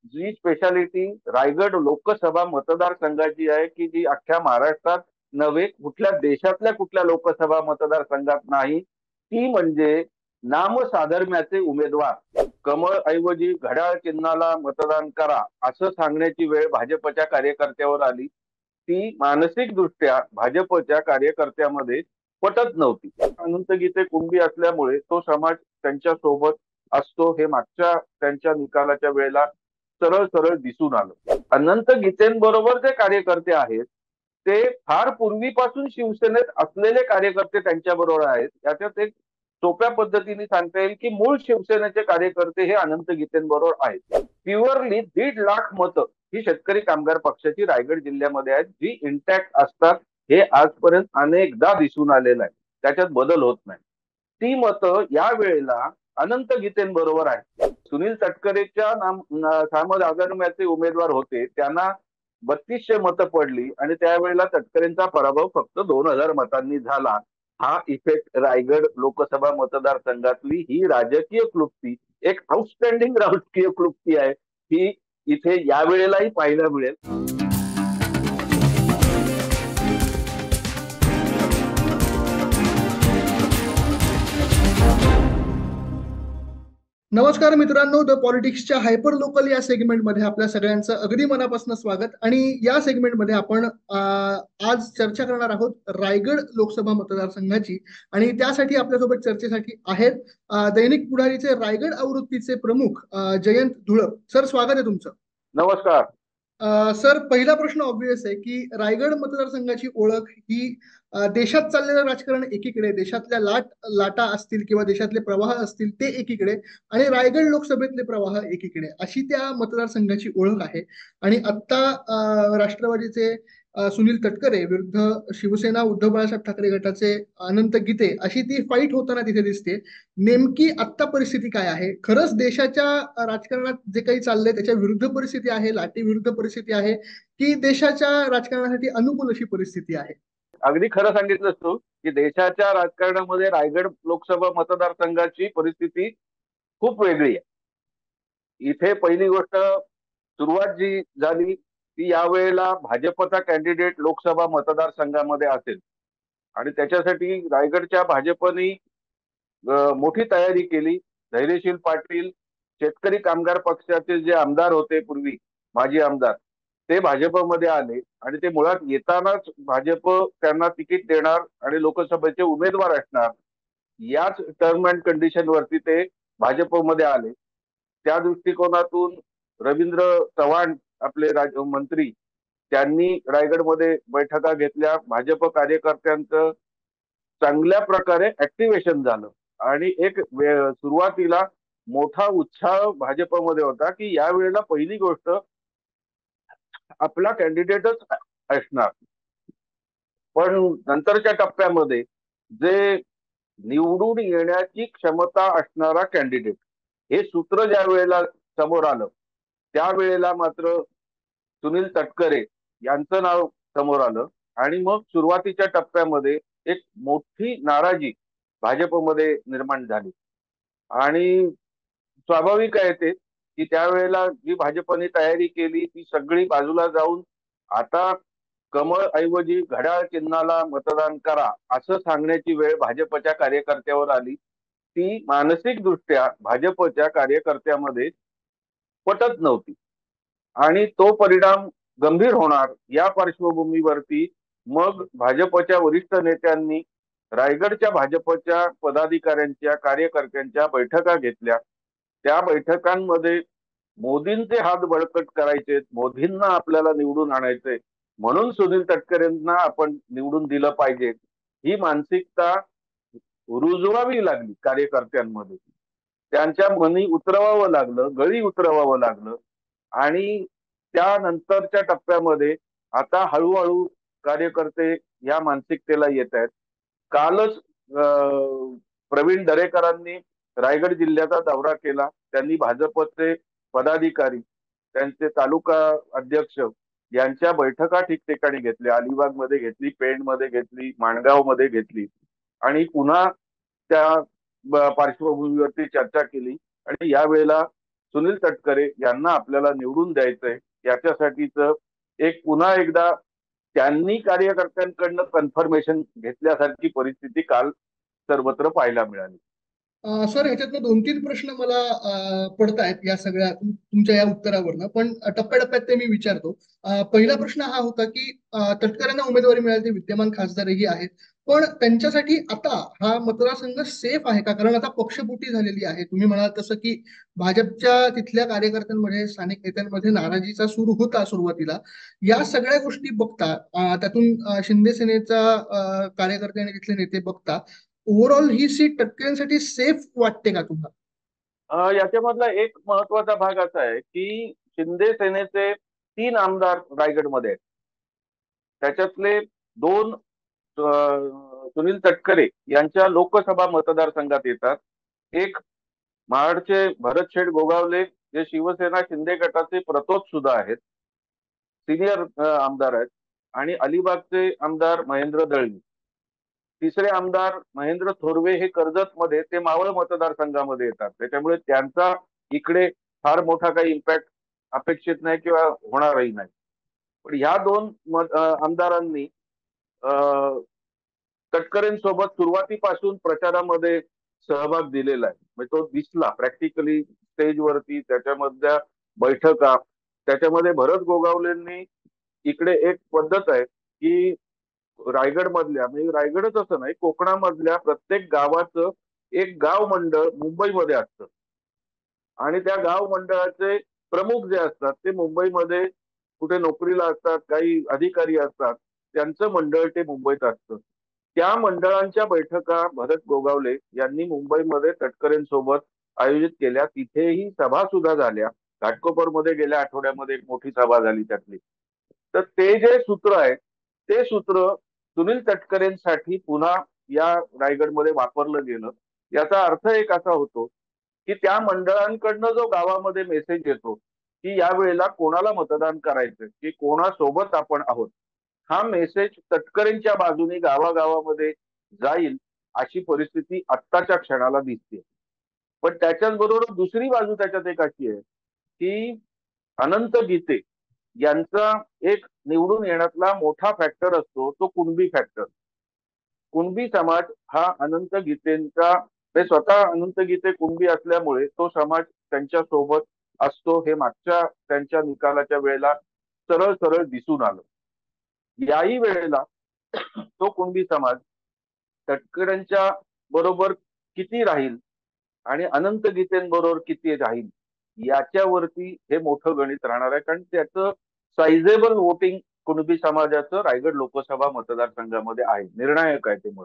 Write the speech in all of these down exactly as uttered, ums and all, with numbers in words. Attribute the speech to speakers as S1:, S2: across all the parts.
S1: जी speciality Raigad Lok Sabha मतदारसंघाची आहे की जी अख्ख्या महाराष्ट्रात नव्हे कुठल्या देशातल्या कुठल्या लोकसभा मतदारसंघात नाही, ती म्हणजे नामसाधर्म्याचे उमेदवार. कमळ ऐवजी घड्याळ चिन्हाला मतदान करा असं सांगण्याची वेळ भाजपच्या कार्यकर्त्यावर आली. ती मानसिक दृष्ट्या भाजपच्या कार्यकर्त्यामध्ये पटत नव्हती. अनंत गीते कुणबी असल्यामुळे तो समाज त्यांच्या सोबत असतो हे मागच्या त्यांच्या निकालाच्या वेळेला सरळ सरळ दिसून आलं. अनंत गीतेंबरोबर जे कार्यकर्ते आहेत ते फार पूर्वीपासून शिवसेनेत असलेले कार्यकर्ते त्यांच्या बरोबर आहेत. याच्यात एक सोप्या पद्धतीने सांगता येईल की मूळ शिवसेनेचे कार्यकर्ते हे अनंत गीतेंबरोबर आहेत. प्युअरली दीड लाख मतं ही शेतकरी कामगार पक्षाची रायगड जिल्ह्यामध्ये आहेत, जी इंटॅक्ट असतात. हे आजपर्यंत अनेकदा दिसून आलेलं आहे, त्याच्यात बदल होत नाही. ती मतं या वेळेला अनंत गीतेंबरोबर आहेत. सुनील तटकरेच्या नाम नामसाधर्म्याचे उमेदवार होते, त्यांना बत्तीसशे मतं पडली आणि त्यावेळेला तटकरेंचा पराभव फक्त दोन हजार मतांनी झाला. हा इफेक्ट रायगड लोकसभा मतदारसंघातली ही राजकीय क्लुप्ती, एक आउटस्टँडिंग राजकीय क्लुप्ती आहे, ही इथे यावेळेलाही पाहायला मिळेल.
S2: नमस्कार मित्रांनो, द पॉलिटिक्सच्या हायपर लोकल या सेगमेंटमध्ये आपल्या सगळ्यांचं अगदी मनापासून स्वागत. आणि या सेगमेंटमध्ये आपण आज चर्चा करणार आहोत रायगड लोकसभा मतदारसंघाची. आणि त्यासाठी आपल्यासोबत चर्चेसाठी आहेत दैनिक पुढारीचे रायगड आवृत्तीचे प्रमुख जयंत धुळप. सर, स्वागत आहे तुमचं.
S1: नमस्कार
S2: सर, पहिला प्रश्न ऑब्व्हियस आहे की रायगड मतदारसंघाची ओळख ही देशात चाललेलं राजकारण एकीकडे, देशातल्या लाट लाटा असतील किंवा देशातले प्रवाह असतील ते एकीकडे, आणि रायगड लोकसभेतले प्रवाह एकीकडे, अशी त्या मतदारसंघाची ओळख आहे. आणि आता राष्ट्रवादीचे सुनील तटकरे विरुद्ध शिवसेना उद्धव बाळासाहेब ठाकरे गटाचे अनंत गीते, अशी ती फाईट होताना तिथे दिसते. नेमकी आत्ता परिस्थिती काय आहे? खरंच देशाच्या राजकारणात जे काही चाललंय त्याच्या विरुद्ध परिस्थिती आहे, लाटी विरुद्ध परिस्थिती आहे, की देशाच्या राजकारणासाठी अनुकूल अशी परिस्थिती आहे?
S1: अगदी खरं सांगितलंस तू की देशाच्या राजकारणामध्ये रायगड लोकसभा मतदारसंघाची परिस्थिती खूप वेगळी आहे. इथे पहिली गोष्ट, सुरुवात जी झाली ती यावेळेला भाजपचा कॅन्डिडेट लोकसभा मतदारसंघामध्ये असेल आणि त्याच्यासाठी रायगडच्या भाजपने मोठी तयारी केली. धैर्यशील पाटील, शेतकरी कामगार पक्षाचे जे आमदार होते पूर्वी, माजी आमदार, ते भाजपमध्ये आले आणि ते मुळात येतानाच भाजप त्यांना तिकीट देणार आणि लोकसभेचे उमेदवार असणार याच टर्म अँड कंडिशन वरती ते भाजपमध्ये आले. त्या दृष्टिकोनातून रवींद्र चव्हाण आपले मंत्री, त्यांनी रायगडमध्ये बैठका घेतल्या. भाजप कार्यकर्त्यांचं चांगल्या प्रकारे ऍक्टिव्हेशन झालं आणि एक सुरुवातीला मोठा उत्साह भाजपमध्ये होता की यावेळेला पहिली गोष्ट आपला कॅन्डिडेटच असणार. पण नंतरच्या टप्प्यामध्ये जे निवडून येण्याची क्षमता असणारा कॅन्डिडेट हे सूत्र ज्या वेळेला समोर आलं त्यावेळेला मात्र सुनील तटकरे यांचं नाव समोर आलं आणि मग सुरुवातीच्या टप्प्यामध्ये एक मोठी नाराजी भाजपमध्ये निर्माण झाली. आणि स्वाभाविक आहे ते की त्यावेळेला जी भाजपने तयारी केली ती सगळी बाजूला जाऊन आता कमळ ऐवजी घड्याळ चिन्हाला मतदान करा असं सांगण्याची वेळ भाजपच्या कार्यकर्त्यावर आली. ती मानसिक दृष्ट्या भाजपच्या कार्यकर्त्यामध्ये पटत नव्हती आणि तो परिणाम गंभीर होणार या पार्श्वभूमीवरती मग भाजपच्या वरिष्ठ नेत्यांनी रायगडच्या भाजपच्या पदाधिकाऱ्यांच्या कार्यकर्त्यांच्या बैठका घेतल्या. त्या बैठकांमध्ये मोदींचे हात बळकट करायचे, मोदींना आपल्याला निवडून आणायचे, म्हणून सुनील तटकरेंना आपण निवडून दिलं पाहिजे, ही मानसिकता रुजवावी लागली कार्यकर्त्यांमध्ये. त्यांच्या मनी उतरवावं लागलं, गळी उतरवावं लागलं आणि त्यानंतरच्या टप्प्यामध्ये आता हळूहळू कार्यकर्ते या मानसिकतेला येत आहेत. कालच प्रवीण दरेकरांनी रायगड जिल्ह्याचा दौरा केला. त्यांनी भाजपचे पदाधिकारी, त्यांचे तालुका अध्यक्ष यांच्या बैठका ठिकठिकाणी घेतल्या. अलिबाग मध्ये घेतली, पेण मध्ये घेतली, माणगाव मध्ये घेतली आणि पुन्हा त्या पार्श्वभूमीवरती चर्चा केली. आणि यावेळेला सुनील तटकरे यांना आपल्याला निवडून द्यायचंय, याच्यासाठीच एक पुन्हा एकदा त्यांनी कार्यकर्त्यांकडनं कन्फर्मेशन घेतल्यासारखी परिस्थिती काल सर्वत्र पाहायला मिळाली.
S2: अ, सर ह्याच्यातनं दोन तीन प्रश्न मला पडत आहेत या सगळ्या तुम- तुमच्या या उत्तरावरनं, पण टप्प्याटप्प्यात ते मी विचारतो. अ, पहिला प्रश्न हा होता की अ, तटकरेंना उमेदवारी मिळाली, ते विद्यमान खासदारही आहेत, पण त्यांच्यासाठी आता हा मतदारसंघ सेफ आहे का? कारण आता पक्षपुटी झालेली आहे. तुम्ही म्हणाल तसं की भाजपच्या तिथल्या कार्यकर्त्यांमध्ये, स्थानिक नेत्यांमध्ये नाराजीचा सूर होता सुरुवातीला. या सगळ्या गोष्टी बघता, अ, त्यातून अ, शिंदे सेनेचा अ, कार्यकर्ते आणि तिथले नेते बघता, ओव्हरऑल ही सीट तटकरेंसाठी सेफ वाटते का तुम्हाला?
S1: अ, याच्यामधला एक महत्वाचा भाग असा आहे की शिंदे सेनेचे तीन आमदार रायगडमध्ये आहेत. त्याच्यातले दोन अ, सुनील तटकरे यांच्या लोकसभा मतदारसंघात येतात. एक महाडचे भरतशेठ गोगावले, जे शिवसेना शिंदे गटाचे प्रतोद सुद्धा आहेत, सिनियर आमदार आहेत. आणि अलिबागचे आमदार महेंद्र दळवी. तिसरे आमदार महेंद्र थोरवे हे कर्जत मध्ये, ते मावळ मतदारसंघामध्ये येतात. त्याच्यामुळे त्यांचा इकडे फार मोठा काही इम्पॅक्ट अपेक्षित नाही किंवा होणारही नाही. पण ह्या दोन मत- अ, आमदारांनी अ, तटकरेंसोबत सुरुवातीपासून प्रचारामध्ये सहभाग दिलेला आहे. म्हणजे तो दिसला प्रॅक्टिकली स्टेजवरती, त्याच्यामधल्या बैठका. त्याच्यामध्ये भरत गोगावलेंनी, इकडे एक पद्धत आहे की रायगड मधल्या, म्हणजे रायगडच असं नाही, कोकणामधल्या प्रत्येक गावाचं एक गाव मंडळ मुंबईमध्ये असतं. आणि त्या गाव मंडळाचे प्रमुख जे असतात ते मुंबईमध्ये कुठे नोकरीला असतात, काही अधिकारी असतात, त्यांचं मंडळ ते मुंबईत असतं. त्या मंडळांच्या बैठका भरत गोगावले यांनी मुंबईमध्ये तटकरेंसोबत आयोजित केल्या. तिथेही सभा सुद्धा झाल्या. घाटकोपरमध्ये गेल्या आठवड्यामध्ये एक मोठी सभा झाली त्यातली. तर ते जे सूत्र आहे, ते सूत्र सुनील तटकरेंसाठी पुन्हा या रायगडमध्ये वापरलं गेलं. याचा अर्थ एक असा होतो की त्या मंडळांकडनं जो गावामध्ये मेसेज येतो की यावेळेला कोणाला मतदान करायचं, की कोणासोबत आपण आहोत, हा मेसेज तटकरेंच्या बाजूने गावागावामध्ये जाईल, अशी परिस्थिती आत्ताच्या क्षणाला दिसते. पण त्याच्याच बरोबर दुसरी बाजू त्याच्यात एक अशी आहे की अनंत गीते यांचा एक निवडून येण्यातला मोठा फॅक्टर असतो, तो कुणबी फॅक्टर. कुणबी समाज हा अनंत गीतेंचा, ते स्वतः अनंत गीते कुणबी असल्यामुळे तो समाज त्यांच्या सोबत असतो, हे मागच्या त्यांच्या निकालाच्या वेळेला सरळ सरळ दिसून आलं. याही वेळेला तो कुणबी समाज तटकरेंच्या बरोबर किती राहील आणि अनंत गीतेंबरोबर किती राहील, याच्यावरती हे मोठं गणित राहणार आहे. कारण त्याचं सायझेबल वोटिंग कुणबी समाजाचं रायगड लोकसभा मतदारसंघामध्ये आहे, निर्णायक आहे ते मत.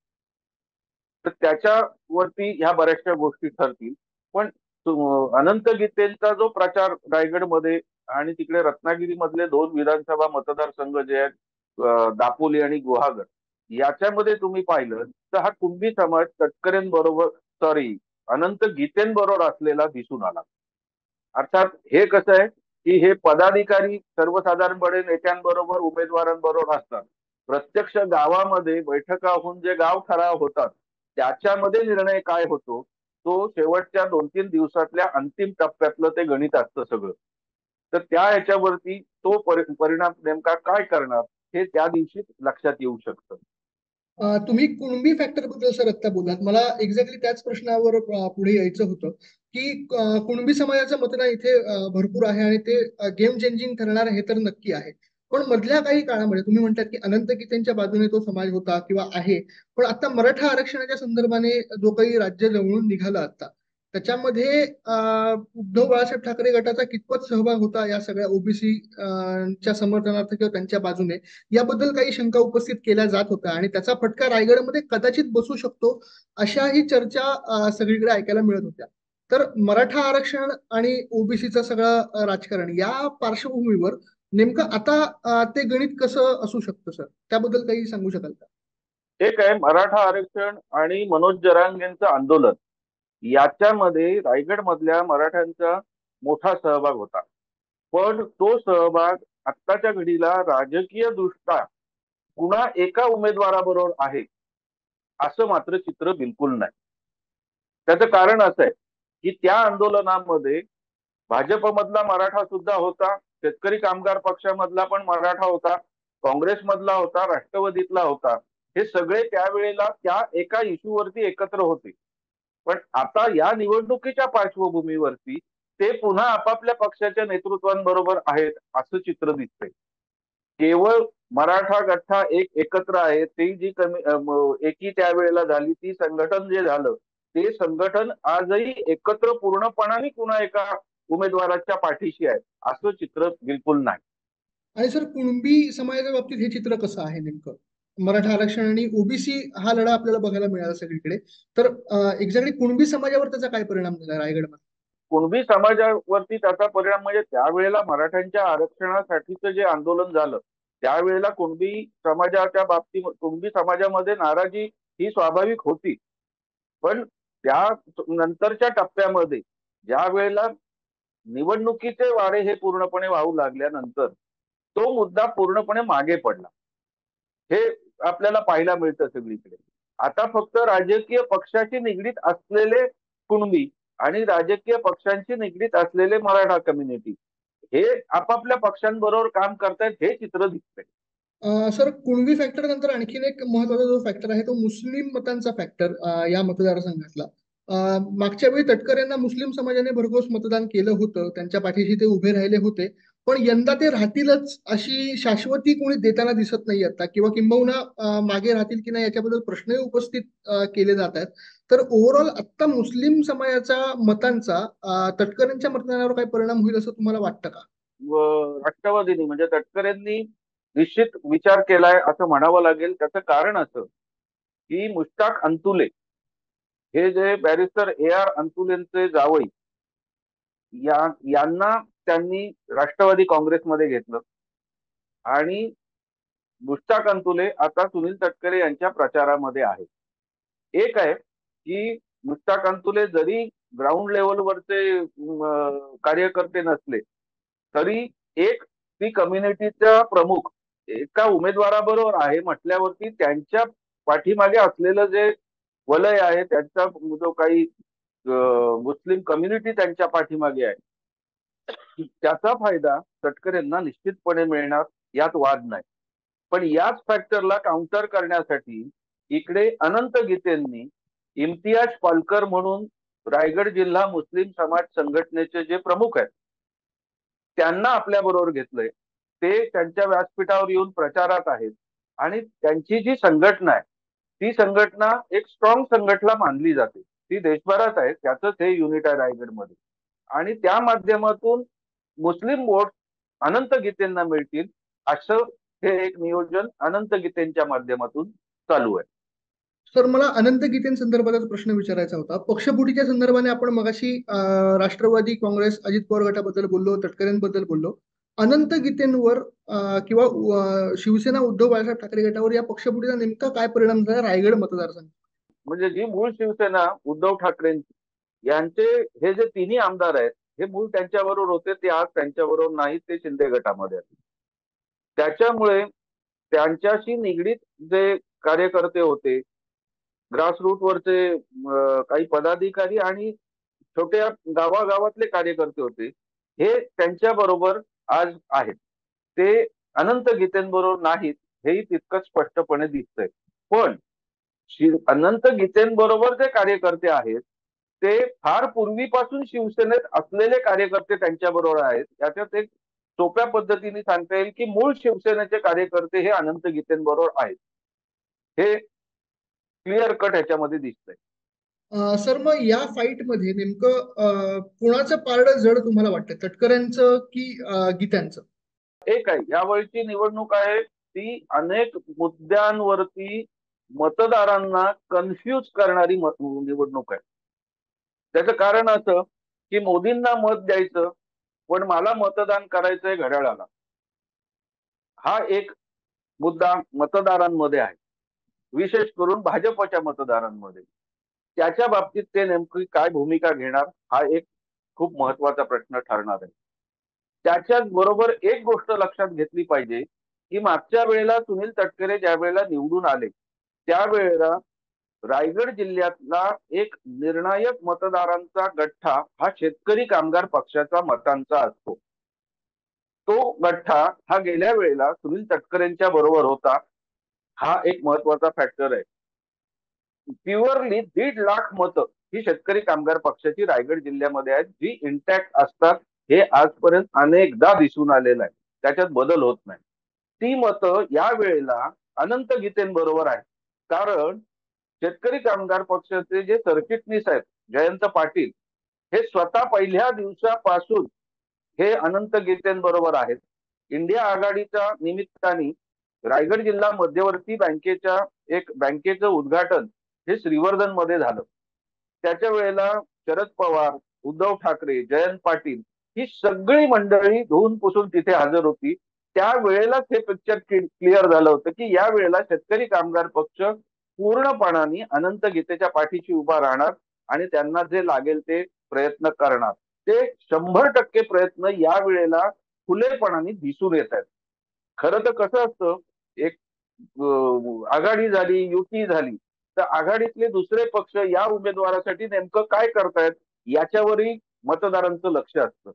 S1: तर त्याच्यावरती ह्या बऱ्याचशा गोष्टी ठरतील. पण तो अनंत गीतेंचा जो प्रचार रायगडमध्ये आणि तिकडे रत्नागिरी मधले दोन विधानसभा मतदारसंघ जे आहेत, अ, दापोली आणि गुहागर, याच्यामध्ये तुम्ही पाहिलं तर हा कुणबी समाज तटकरेंबरोबर, सॉरी, अनंत गीतेंबरोबर असलेला दिसून आला. अर्थात हे कसं आहे की हे पदाधिकारी सर्वसाधारणपणे नेत्यांबरोबर, उमेदवारांबरोबर असतात. प्रत्यक्ष गावामध्ये बैठका होऊन जे गाव ठराव होतात, त्याच्यामध्ये निर्णय काय होतो, तो शेवटच्या दोन तीन दिवसातल्या अंतिम टप्प्यातलं ते गणित असतं सगळं. तर त्या ह्याच्यावरती तो परि- परिणाम नेमका काय करणार, हे त्या दिवशी लक्षात येऊ शकतं.
S2: अ, तुम्ही कुणबी फॅक्टर बद्दल सर आता बोललात, मला एक्झॅक्टली त्याच प्रश्नावर अ, पुढे यायचं होतं की अ, कुणबी समाजाचं मतदान इथे अ, भरपूर आहे आणि ते गेम चेंजिंग ठरणार हे तर नक्की आहे. पण मधल्या काही काळामध्ये तुम्ही म्हणतात की अनंत गीतेंच्या बाजूने तो समाज होता किंवा आहे, पण आता मराठा आरक्षणाच्या संदर्भाने जो काही राज्य जवळून निघाला आता, त्याच्यामध्ये अ, उद्धव बाळासाहेब ठाकरे गटाचा कितपत सहभाग होता या सगळ्या ओबीसी च्या समर्थनार्थ किंवा त्यांच्या बाजूने, याबद्दल काही शंका उपस्थित केल्या जात होत्या आणि त्याचा फटका रायगडमध्ये कदाचित बसू शकतो, अशाही चर्चा अ, सगळीकडे ऐकायला मिळत होत्या. तर मराठा आरक्षण आणि ओबीसीचं सगळं अ, राजकारण या पार्श्वभूमीवर नेमकं आता अ, ते गणित कसं असू शकतं सर, त्याबद्दल काही सांगू शकाल का?
S1: एक आहे मराठा आरक्षण आणि मनोज जरांगेंचं आंदोलन, याच्यामध्ये रायगड मधल्या मराठ्यांचा मोठा सहभाग होता. पण तो सहभाग आत्ताच्या घडीला राजकीय दृष्ट्या कुणा एका उमेदवाराबरोबर आहे, असं मात्र चित्र बिलकुल नाही. त्याचं कारण असं आहे की त्या आंदोलनामध्ये भाजपमधला मराठा सुद्धा होता, शेतकरी कामगार पक्षामधला पण मराठा होता, काँग्रेसमधला होता, राष्ट्रवादीतला होता. हे सगळे त्यावेळेला त्या एका इश्यूवरती एकत्र होते. पण आता या निवडणुकीच्या पार्श्वभूमीवरती ते पुन्हा आपापल्या पक्षाच्या नेतृत्वांबरोबर आहेत असं चित्र दिसतंय. केवळ मराठा गठ्ठा एक एकत्र आहे, ती जी कमी एकी त्यावेळेला झाली, ती संघटन जे झालं ते संघटन आजही एकत्र पूर्णपणाने पुन्हा एका उमेदवाराच्या पाठीशी आहे असं चित्र बिलकुल नाही.
S2: आणि सर कुणबी समाजाच्या बाबतीत हे चित्र कसं आहे नेमकं? मराठा आरक्षण आणि ओबीसी हा लढा आपल्याला बघायला मिळाला सगळीकडे. तर एक्झॅक्टली कुणबी समाजावर त्याचा काय परिणाम झाला रायगडमध्ये?
S1: कुणबी समाजावरती त्याचा परिणाम म्हणजे त्यावेळेला मराठ्यांच्या आरक्षणासाठीचं जे आंदोलन झालं त्यावेळेला कुणबी समाजाच्या बाबतीत कुणबी समाजामध्ये नाराजी ही स्वाभाविक होती. पण त्या नंतरच्या टप्प्यामध्ये ज्या वेळेला निवडणुकीचे वारे हे पूर्णपणे वाहू लागल्यानंतर तो मुद्दा पूर्णपणे मागे पडला. हे आपल्याला पाहायला मिळतं सगळीकडे. आता फक्त राजकीय पक्षाशी निगडीत असलेले कुणबी आणि राजकीय पक्षांशी निगडीत असलेले मराठा कम्युनिटी हे आपापल्या पक्षांबरोबर काम करतायत हे चित्र दिसतंय.
S2: सर कुणबी फॅक्टर नंतर आणखीन एक महत्वाचा जो फॅक्टर आहे तो मुस्लिम मतांचा फॅक्टर या मतदारसंघातला. मागच्या वेळी तटकरे यांना मुस्लिम समाजाने भरघोस मतदान केलं होतं, त्यांच्या पाठीशी ते उभे राहिले होते. पण यंदा ते राहतीलच अशी शाश्वती कोणी देताना दिसत नाही आता, किंवा किंबहुना मागे राहतील की नाही याच्याबद्दल प्रश्नही उपस्थित केले जात आहेत. तर ओव्हरऑल आता मुस्लिम समाजाच्या मतांचा तटकरेंच्या मतदानावर काय परिणाम होईल असं तुम्हाला वाटतं का?
S1: राष्ट्रवादीने म्हणजे तटकरेंनी निश्चित विचार केलाय असं म्हणावं लागेल. त्याचं कारण असं की मुश्ताक अंतुले हे जे बॅरिस्टर ए आर अंतुलेंचे जावई या यांना त्यांनी राष्ट्रवादी काँग्रेसमध्ये घेतलं आणि मुश्ताक अंतुले आता सुनील तटकरे यांच्या प्रचारामध्ये आहे. एक आहे की मुश्ताक अंतुले जरी ग्राउंड लेवलवरचे कार्यकर्ते नसले तरी एक ती कम्युनिटीचा प्रमुख एका उमेदवाराबरोबर आहे म्हटल्यावरती त्यांच्या पाठीमागे असलेलं जे वलय आहे त्यांचा जो काही मुस्लिम कम्युनिटी त्यांच्या पाठीमागे आहे त्याचा फायदा तटकरेंना निश्चितपणे मिळणार यात वाद नाही. पण याच फॅक्टरला काउंटर करण्यासाठी इकडे अनंत गीतेंनी इम्तियाज पालकर म्हणून रायगड जिल्हा मुस्लिम समाज संघटनेचे जे प्रमुख आहेत त्यांना आपल्या बरोबर घेतलंय. ते त्यांच्या व्यासपीठावर येऊन प्रचारात आहेत आणि त्यांची जी संघटना आहे ती संघटना एक स्ट्रॉंग संघटना मानली जाते. ती देशभरात आहे, त्याचंच हे युनिट आहे रायगडमध्ये. आणि त्या माध्यमातून मुस्लिम वोट अनंत गीतेंना मिळतील असं हे एक नियोजन अनंत गीतेंच्या माध्यमातून चालू आहे.
S2: सर मला अनंत गीतेंसंदर्भातच प्रश्न विचारायचा होता. पक्षफुटीच्या संदर्भाने आपण मगाशी राष्ट्रवादी काँग्रेस अजित पवार गटाबद्दल बोललो, तटकरेंबद्दल बोललो. अनंत गीतेंवर किंवा शिवसेना उद्धव बाळासाहेब ठाकरे गटावर या पक्षफुटीचा नेमका काय परिणाम झाला रायगड मतदारसंघ?
S1: म्हणजे जी मूळ शिवसेना उद्धव ठाकरे यांचे हे जे तिन्ही आमदार आहेत हे मूळ त्यांच्याबरोबर होते, ते आज त्यांच्याबरोबर नाहीत, ते शिंदे गटामध्ये आहेत. त्याच्यामुळे त्यांच्याशी निगडीत जे कार्यकर्ते होते, ग्रासरूट वरचे काही पदाधिकारी आणि छोट्या गावागावातले कार्यकर्ते होते हे त्यांच्या बरोबर आज आहेत. ते अनंत गीतेंबरोबर नाहीत हेही तितकंच स्पष्टपणे दिसतंय. पण अनंत गीतेंबरोबर जे कार्यकर्ते आहेत ते फार पूर्वीपासून शिवसेनेत असलेले कार्यकर्ते त्यांच्या बरोबर आहेत. याच्यात एक सोप्या पद्धतीने सांगता येईल की मूळ शिवसेनेचे कार्यकर्ते हे अनंत गीतेंबरोबर आहेत. हे क्लिअर कट ह्याच्यामध्ये दिसतंय.
S2: सर मग या फाईट मध्ये नेमकं कोणाचं पारडं जड तुम्हाला वाटतं, तटकऱ्यांचं की गीत्यांचं?
S1: एक आहे, यावेळची निवडणूक आहे ती अनेक मुद्द्यांवरती मतदारांना कन्फ्यूज करणारी निवडणूक आहे. त्याचं कारण असं की मोदींना मत द्यायचं पण मला मतदान करायचंय घड्याळाला, हा एक मुद्दा मतदारांमध्ये आहे, विशेष करून भाजपच्या मतदारांमध्ये. त्याच्या बाबतीत ते नेमकी काय भूमिका घेणार हा एक खूप महत्वाचा प्रश्न ठरणार आहे. त्याच्याच बरोबर एक गोष्ट लक्षात घेतली पाहिजे की मागच्या वेळेला सुनील तटकरे ज्या वेळेला निवडून आले त्यावेळेला रायगड जिल्ह्यातला एक निर्णायक मतदारांचा गठ्ठा हा शेतकरी कामगार पक्षाचा मतांचा असतो. तो गठ्ठा हा गेल्या वेळेला सुनील तटकरेंच्या बरोबर होता. हा एक महत्वाचा फॅक्टर आहे. प्युअरली दीड लाख मतं ही शेतकरी कामगार पक्षाची रायगड जिल्ह्यामध्ये आहेत, जी इंटॅक्ट असतात. हे आजपर्यंत अनेकदा दिसून आलेलं आहे. त्याच्यात बदल होत नाही. ती मतं या वेळेला अनंत गीतेंबरोबर आहे. कारण शेतकरी कामगार पक्षाचे जे सरचिटणीस आहेत जयंत पाटील, हे स्वतः पहिल्या दिवसापासून हे अनंत गीतेंबरोबर आहेत. इंडिया आघाडीच्या निमित्ताने रायगड जिल्हा मध्यवर्ती बँकेच्या एक बँकेचं उद्घाटन हे श्रीवर्धन मध्ये झालं. त्याच्या वेळेला शरद पवार, उद्धव ठाकरे, जयंत पाटील ही सगळी मंडळी धुवून पुसून तिथे हजर होती. त्या वेळेलाच हे पिक्चर क्लिअर झालं होतं की या वेळेला शेतकरी कामगार पक्ष पूर्णपणाने अनंत गीतेच्या पाठीशी उभा राहणार आणि त्यांना जे लागेल ते प्रयत्न करणार. ते शंभर टक्के प्रयत्न या वेळेला खुलेपणाने दिसून येत आहेत. खरं तर कसं असतं, एक आघाडी झाली, युती झाली, तर आघाडीतले दुसरे पक्ष या उमेदवारासाठी नेमकं काय करतायत याच्यावरही मतदारांचं लक्ष असतं.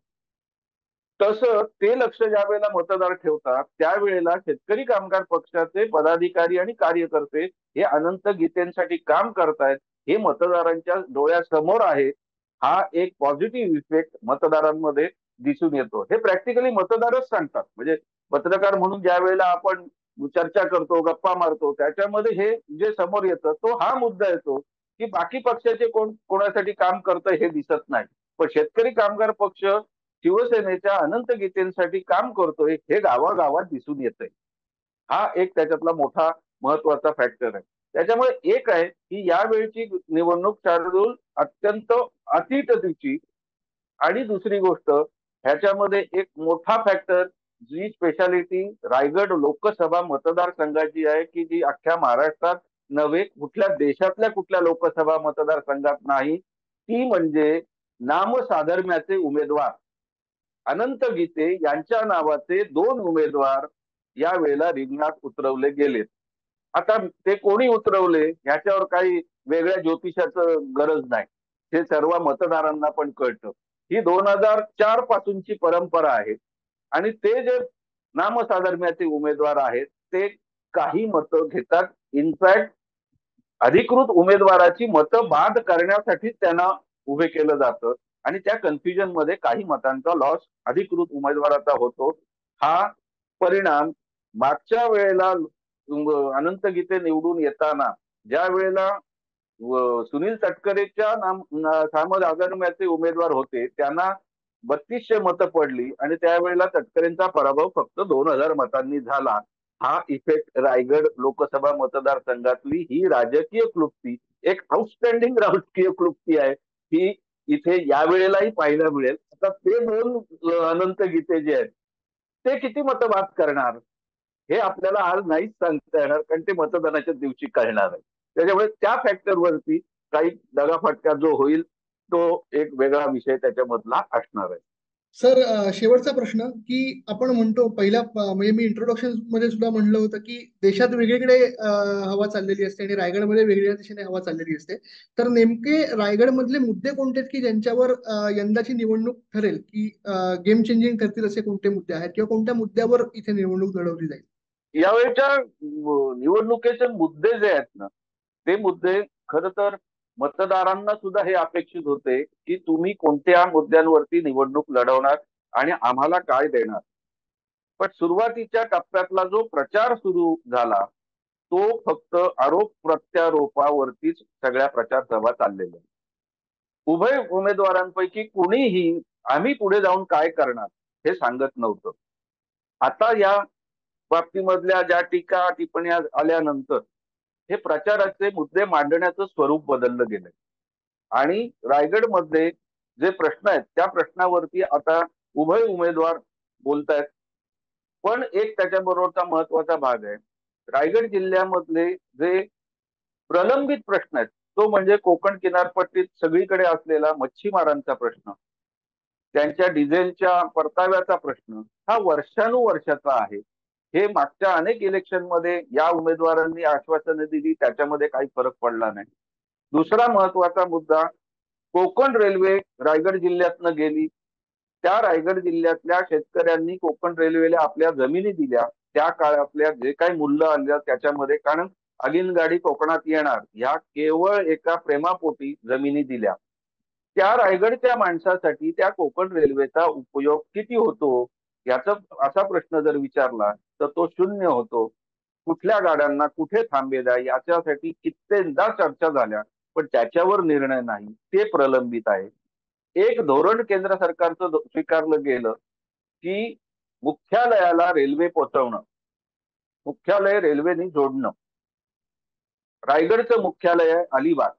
S1: तसं ते लक्ष ज्या वेळेला मतदार ठेवतात त्यावेळेला शेतकरी कामगार पक्षाचे पदाधिकारी आणि कार्यकर्ते हे अनंत गीतेंसाठी काम करतायत हे मतदारांच्या डोळ्यासमोर आहे. हा एक पॉझिटिव्ह इफेक्ट मतदारांमध्ये दिसून येतो. हे प्रॅक्टिकली मतदारच सांगतात. म्हणजे पत्रकार म्हणून ज्या वेळेला आपण चर्चा करतो, गप्पा मारतो, त्याच्यामध्ये हे जे समोर येतं तो हा मुद्दा येतो की बाकी पक्षाचे कोण कोणासाठी काम करतं हे दिसत नाही, पण शेतकरी कामगार पक्ष शिवसेनेच्या अनंत गीतेंसाठी काम करतोय हे गावागावात दिसून येतंय. हा एक त्याच्यातला मोठा महत्वाचा फॅक्टर आहे. त्याच्यामुळे एक आहे की यावेळची निवडणूक शार्दूल अत्यंत अतिटतीची. आणि दुसरी गोष्ट ह्याच्यामध्ये एक मोठा फॅक्टर जी स्पेशालिटी रायगड लोकसभा मतदारसंघाची आहे की जी अख्ख्या महाराष्ट्रात नव्हे कुठल्या देशातल्या कुठल्या लोकसभा मतदारसंघात नाही, ती म्हणजे नामसाधर्म्याचे उमेदवार अनंत गीते यांच्या नावाचे दोन उमेदवार या वेळेला रिंगणात उतरवले गेलेत. आता ते कोणी उतरवले याच्यावर काही वेगळ्या ज्योतिषाचं गरज नाही, हे सर्व मतदारांना पण कळतं. ही दोन हजार चार पासूनची परंपरा आहे आणि ते जे नामसाधर्म्याचे उमेदवार आहेत ते काही मतं घेतात. इनफॅक्ट अधिकृत उमेदवाराची मतं बाद करण्यासाठी त्यांना उभे केलं जातं आणि त्या कन्फ्युजन मध्ये काही मतांचा लॉस अधिकृत उमेदवाराचा होतो. हा परिणाम मागच्या वेळेला अनंत गीते निवडून येताना ज्या वेळेला सुनील तटकरेच्या नाम नामसाधर्म्याचे उमेदवार होते त्यांना बत्तीसशे मतं पडली आणि त्यावेळेला तटकरेंचा पराभव फक्त दोन हजार मतांनी झाला. हा इफेक्ट रायगड लोकसभा मतदारसंघातली ही राजकीय क्लुप्ती, एक आउटस्टँडिंग राजकीय क्लुप्ती आहे, ही इथे यावेळेलाही पाहायला मिळेल. आता ते दोन अनंत गीते जे आहेत ते किती मतं बाद करणार हे आपल्याला आज नाहीच सांगता येणार, कारण ते मतदानाच्या दिवशी कळणार आहे. त्याच्यामुळे त्या फॅक्टरवरती काही दगाफटका जो होईल तो एक वेगळा विषय त्याच्यामधला असणार आहे.
S2: सर, शेवटचा प्रश्न की आपण म्हणतो पहिल्या म्हणजे मी इंट्रोडक्शन मध्ये सुद्धा म्हणलं होतं की देशात वेगळीकडे हवा चाललेली असते आणि रायगडमध्ये वेगळ्या दिशेने हवा चाललेली असते. तर नेमके रायगड मधले मुद्दे कोणते आहेत की ज्यांच्यावर यंदाची निवडणूक ठरेल की गेम चेंजिंग ठरतील असे कोणते मुद्दे आहेत किंवा कोणत्या मुद्द्यावर इथे निवडणूक लढवली जाईल?
S1: यावेळच्या निवडणुकीचे मुद्दे जे आहेत ना ते मुद्दे खर तर मतदारांना सुद्धा हे अपेक्षित होते की तुम्ही कोणत्या मुद्द्यांवरती निवडणूक लढवणार आणि आम्हाला काय देणार. पण सुरुवातीच्या टप्प्यातला जो प्रचार सुरू झाला तो फक्त आरोप प्रत्यारोपावरतीच सगळ्या प्रचार सभा चाललेल्या. उभय उमेदवारांपैकी कुणीही आम्ही पुढे जाऊन काय करणार हे सांगत नव्हतं. आता या बाबतीमधल्या ज्या टीका टिप्पण्या आल्यानंतर हे प्रचाराचे मुद्दे मांडण्याचं स्वरूप बदललं गेलंय आणि रायगडमध्ये जे प्रश्न आहेत त्या प्रश्नावरती आता उभय उमेदवार बोलतायत. पण एक त्याच्याबरोबरचा महत्वाचा भाग आहे, रायगड जिल्ह्यामधले जे प्रलंबित प्रश्न आहेत तो म्हणजे कोकण किनारपट्टीत सगळीकडे असलेला मच्छीमारांचा प्रश्न, त्यांच्या डिझेलच्या परताव्याचा प्रश्न हा वर्षानुवर्षाचा आहे. हे मागच्या अनेक इलेक्शन मध्ये या उमेदवारांनी आश्वासनं दिली, त्याच्यामध्ये काही फरक पडला नाही. दुसरा महत्वाचा मुद्दा, कोकण रेल्वे रायगड जिल्ह्यातनं गेली, त्या रायगड जिल्ह्यातल्या शेतकऱ्यांनी कोकण रेल्वेला आपल्या जमिनी दिल्या. त्या काळातल्या जे काही मूल्य आल्या त्याच्यामध्ये, कारण अगिन गाडी कोकणात येणार ह्या केवळ एका प्रेमापोटी जमिनी दिल्या. त्या रायगडच्या माणसासाठी त्या कोकण रेल्वेचा उपयोग किती होतो याचा असा प्रश्न जर विचारला तर तो शून्य होतो. कुठल्या गाड्यांना कुठे थांबे द्या याच्यासाठी कित्येकदा चर्चा झाल्या, पण त्याच्यावर निर्णय नाही, ते प्रलंबित आहे. एक धोरण केंद्र सरकारचं स्वीकारलं गेलं की मुख्यालयाला रेल्वे पोहोचवणं, मुख्यालय रेल्वेने जोडणं. रायगडचं मुख्यालय आहे अलिबाग.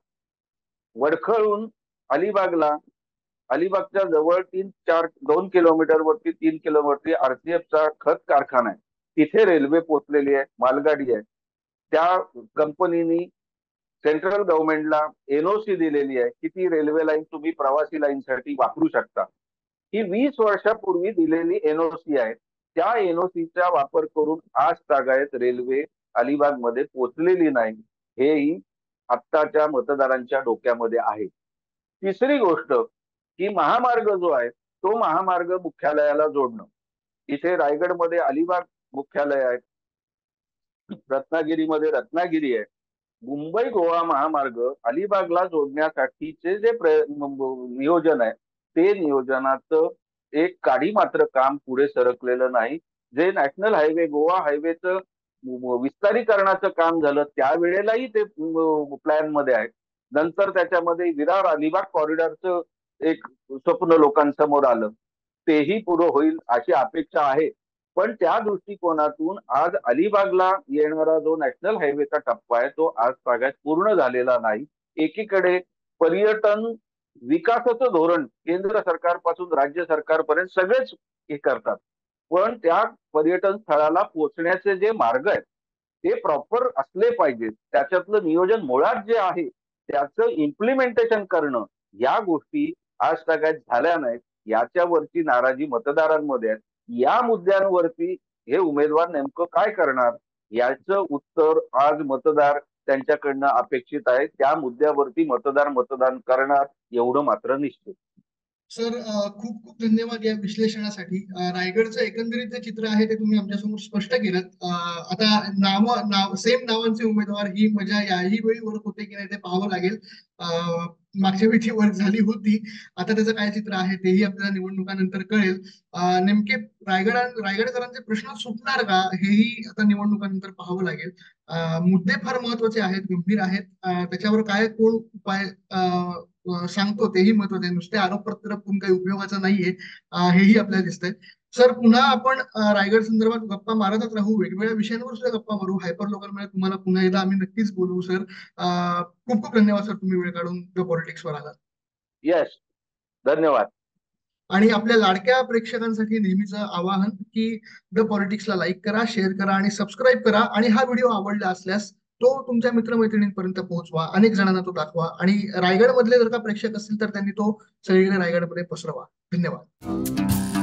S1: वडखळून अलिबागला, अलिबागच्या जवळ तीन चार दोन किलोमीटर वरती तीन किलोमीटर आरसीएफचा खत कारखाना आहे, तिथे रेल्वे पोहोचलेली आहे, मालगाडी आहे. त्या कंपनीनी सेंट्रल गव्हर्नमेंटला एनओसी दिलेली आहे की ती रेल्वे लाईन तुम्ही प्रवासी लाईनसाठी वापरू शकता. ही वीस वर्षापूर्वी दिलेली एनओसी आहे. त्या एनओसीचा वापर करून आज तागायत रेल्वे अलिबाग मध्ये पोहोचलेली नाही, हेही आत्ताच्या मतदारांच्या डोक्यामध्ये आहे. तिसरी गोष्ट की महामार्ग जो आहे तो महामार्ग मुख्यालयाला जोडणं. इथे रायगडमध्ये अलिबाग मुख्यालय आहे, रत्नागिरीमध्ये रत्नागिरी आहे. मुंबई गोवा महामार्ग अलिबागला जोडण्यासाठीचे जे नियोजन आहे ते नियोजनाचं एक काडी मात्र काम पुढे सरकलेलं नाही. जे नॅशनल हायवे गोवा हायवेचं विस्तारीकरणाचं काम झालं त्यावेळेलाही ते प्लॅन मध्ये आहे. नंतर त्याच्यामध्ये विरार अलिबाग कॉरिडॉरचं एक स्वप्न लोकांसमोर आलं, तेही पुढे होईल अशी अपेक्षा आहे. पण त्या दृष्टिकोनातून आज अलिबागला येणारा जो नॅशनल हायवेचा टप्पा आहे तो आज तागायत पूर्ण झालेला नाही. एकीकडे पर्यटन विकासाचं धोरण केंद्र सरकारपासून राज्य सरकारपर्यंत सगळेच हे करतात, पण त्या पर्यटन स्थळाला पोहोचण्याचे जे मार्ग आहेत ते प्रॉपर असले पाहिजेत. त्याच्यातलं नियोजन मुळात जे आहे त्याचं इम्प्लिमेंटेशन करणं, या गोष्टी आज तागायत झाल्या नाहीत. याच्यावरची नाराजी मतदारांमध्ये आहे. या मुद्द्यांवरती हे उमेदवार नेमकं काय करणार याचं उत्तर आज मतदार त्यांच्याकडनं अपेक्षित आहे. त्या मुद्द्यावरती मतदार मतदान करणार एवढं मात्र निश्चित.
S2: सर खूप खूप धन्यवाद या विश्लेषणासाठी. रायगडचं एकंदरीत जे चित्र आहे ते तुम्ही आमच्यासमोर स्पष्ट केलं. आता नाव नाव सेम नावांचे उमेदवार ही मजा याही वेळी वर्क होते की नाही ते पाहावं लागेल. मागच्या वेळी वर्क झाली होती, आता त्याचं काय चित्र आहे तेही आपल्याला निवडणुकानंतर कळेल. नेमके रायगड रायगडकरांचे प्रश्न सुटणार का हेही आता निवडणुकानंतर पाहावं लागेल. मुद्दे फार महत्वाचे आहेत, गंभीर आहेत. त्याच्यावर काय कोण उपाय सांगतो तेही महत्वाचे आहे. नुसते आरोप प्रत्यारोप काही उपयोगाचं नाहीये, हेही आपल्याला दिसतंय. सर पुन्हा आपण रायगड संदर्भात गप्पा मारतच राहू, वेगवेगळ्या विषयांवर सुद्धा गप्पा मारू. हायपर लोकलमध्ये तुम्हाला पुन्हा एकदा आम्ही नक्कीच बोलवू. सर खूप खूप धन्यवाद सर, तुम्ही वेळ काढून द पॉलिटिक्स वर आलात.
S1: यस, धन्यवाद.
S2: आणि आपल्या लाडक्या प्रेक्षकांसाठी नेहमीचं आवाहन की द पॉलिटिक्सला लाईक करा, शेअर करा आणि सबस्क्राईब करा. आणि हा व्हिडिओ आवडला असल्यास तो तुमच्या मित्रमैत्रिणींपर्यंत पोहोचवा, अनेक जणांना तो दाखवा. आणि रायगड मधले जर का प्रेक्षक असतील तर त्यांनी तो सगळीकडे रायगडमध्ये पसरवा. धन्यवाद.